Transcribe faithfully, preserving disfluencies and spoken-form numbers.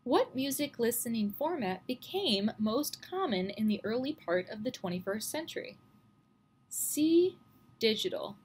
What music listening format became most common in the early part of the twenty-first century? C. Digital.